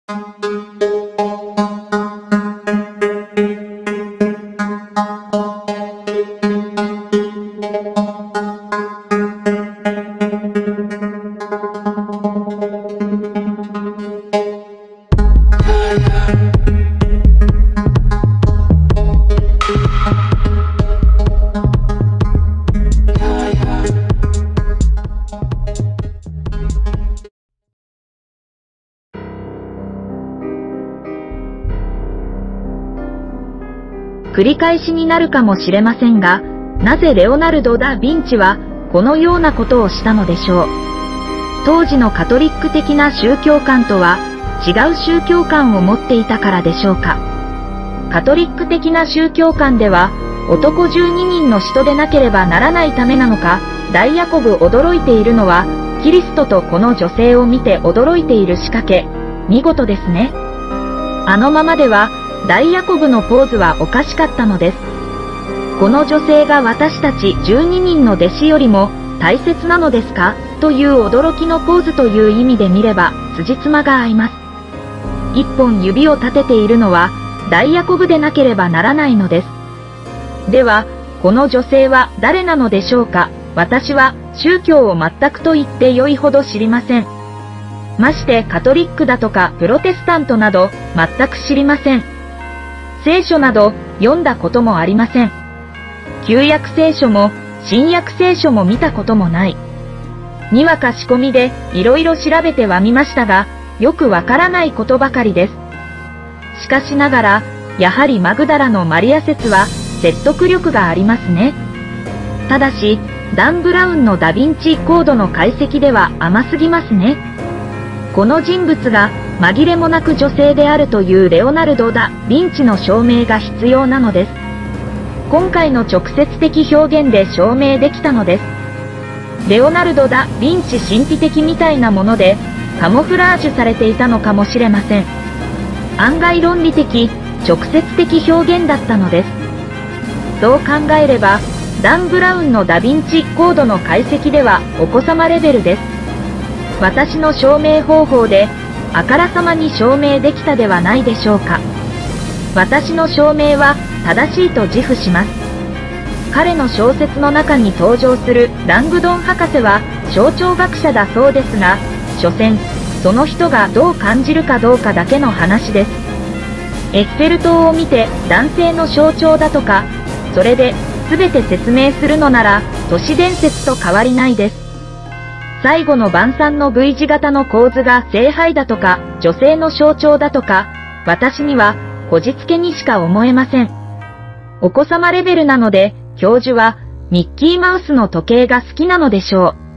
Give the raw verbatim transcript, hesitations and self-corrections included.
繰り返しになるかもしれませんが、なぜレオナルド・ダ・ヴィンチはこのようなことをしたのでしょう。当時のカトリック的な宗教観とは違う宗教観を持っていたからでしょうか。カトリック的な宗教観では男じゅうににんの使徒でなければならないためなのか、大ヤコブ驚いているのはキリストとこの女性を見て驚いている仕掛け、見事ですね。あのままでは大ヤコブのポーズはおかしかったのです。この女性が私たちじゅうににんの弟子よりも大切なのですかという驚きのポーズという意味で見れば辻褄が合います。一本指を立てているのは大ヤコブでなければならないのです。では、この女性は誰なのでしょうか。私は宗教を全くと言ってよいほど知りません。ましてカトリックだとかプロテスタントなど全く知りません。聖書など読んだこともありません。旧約聖書も新約聖書も見たこともない。にわか仕込みでいろいろ調べてはみましたが、よくわからないことばかりです。しかしながら、やはりマグダラのマリア説は説得力がありますね。ただし、ダン・ブラウンのダ・ヴィンチコードの解析では甘すぎますね。この人物が紛れもなく女性であるというレオナルド・ダ・ヴィンチの証明が必要なのです。今回の直接的表現で証明できたのです。レオナルド・ダ・ヴィンチ神秘的みたいなものでカモフラージュされていたのかもしれません。案外論理的、直接的表現だったのです。そう考えれば、ダン・ブラウンのダ・ヴィンチコードの解析ではお子様レベルです。私の証明方法であからさまに証明できたではないでしょうか。私の証明は正しいと自負します。彼の小説の中に登場するラングドン博士は象徴学者だそうですが、所詮その人がどう感じるかどうかだけの話です。エッフェル塔を見て男性の象徴だとか、それで全て説明するのなら都市伝説と変わりないです。最後の晩餐の V 字型の構図が聖杯だとか女性の象徴だとか、私にはこじつけにしか思えません。お子様レベルなので教授はミッキーマウスの時計が好きなのでしょう。